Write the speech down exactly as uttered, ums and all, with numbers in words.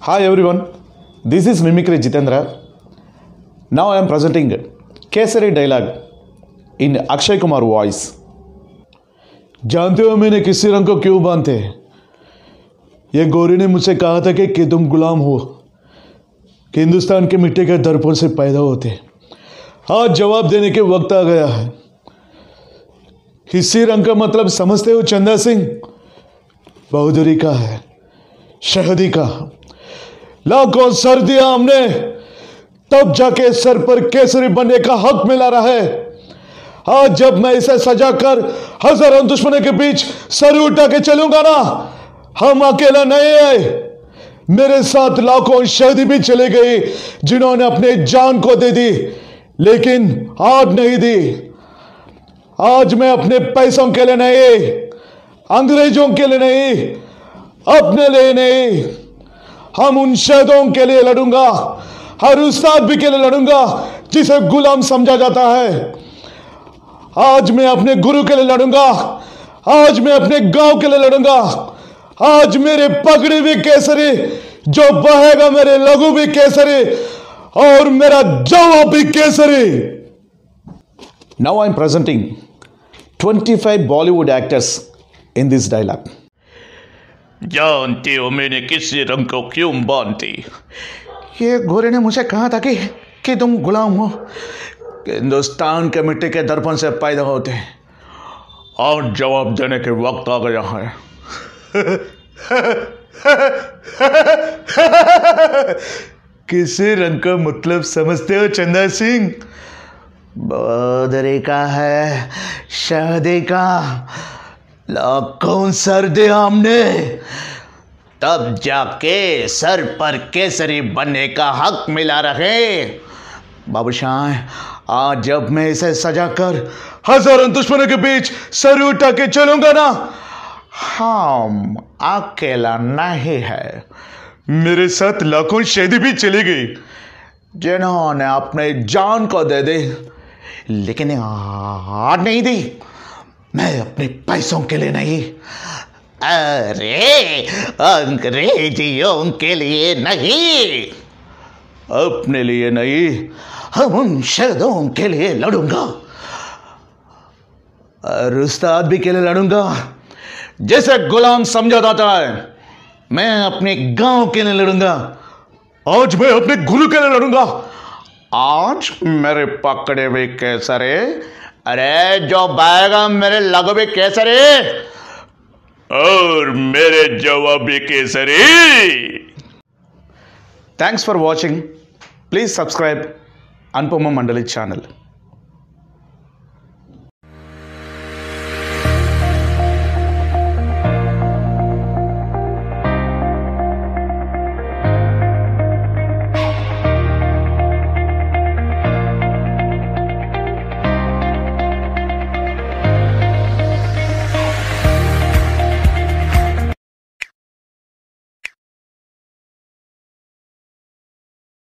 Hi everyone, this is Mimicry Jitendra. Now I am presenting Kesari dialogue in Akshay Kumar voice. जानते हो मैंने किसी रंग को क्यों बांधते? ये गोरी ने मुझसे कहा था कि, कि तुम गुलाम हो, कि हिंदुस्तान के मिट्टी के दर्पण से पैदा होते। आज जवाब देने के वक्त आ गया है। किसी रंग का मतलब समझते हो चंदा सिंह? बहादुरी का है, शहीदी का। लाखों सर्दियां हमने, तब जाके सर पर केसरी बनने का हक मिला रहा है। आज जब मैं इसे सजाकर हजारों दुश्मनों के बीच सर उठा के चलूंगा ना, हम अकेला नहीं है, मेरे साथ लाखों शहीदी भी चले गए जिन्होंने अपने जान को दे दी, लेकिन आज नहीं दी। आज मैं अपने पैसों के लिए नहीं, अंग्रेजों के लिए नहीं, अपने लिए नहीं, हम उन शहीदों के लिए लड़ूंगा, हर उस्ताद भी के लिए लड़ूंगा जिसे गुलाम समझा जाता है। आज मैं अपने गुरु के लिए लड़ूंगा, आज मैं अपने गांव के लिए लड़ूंगा। आज मेरे पगड़ी भी केसरी, जो बहेगा मेरे लघु भी केसरी, और मेरा जवाब भी Kesari. Now I am presenting twenty-five Bollywood actors in this dialogue. जानते हो मैंने किसी रंग को क्यों बांधती? ये गोरे ने मुझे कहा था कि, कि तुम गुलाम हो, कि हिंदुस्तान के मिट्टी के दर्पण से पैदा होते। और जवाब देने के वक्त आ गया है। किसी रंग का मतलब समझते हो चंदा सिंह? बहादुरी का है, शहीदी का। लाखों सर्दियां हमने, तब जाके सर पर केसरी बनने का हक मिला रहे। बाबूशाह, आज जब मैं इसे सजाकर हजारों दुश्मनों के बीच सर उठा के चलूंगा ना, हम अकेला नहीं है, मेरे साथ लाखों शहीदी भी चली गई जिन्होंने अपने जान को दे दी, लेकिन आज नहीं दी। मैं अपने पैसों के लिए नहीं, अरे अंग्रेजियों के लिए नहीं, अपने लिए नहीं, हम उन शहीदों के लिए लड़ूंगा, और उस्ताद भी के लिए लड़ूंगा जैसे गुलाम समझा जाता है। मैं अपने गांव के लिए लड़ूंगा, आज मैं अपने गुरु के लिए लड़ूंगा। आज मेरे पकड़े हुए केसरी, अरे जो बाएगा मेरे लघु भी केसरी, और मेरे जवाब भी Kesari. Thanks for watching. Please subscribe Anupama Mandali channel.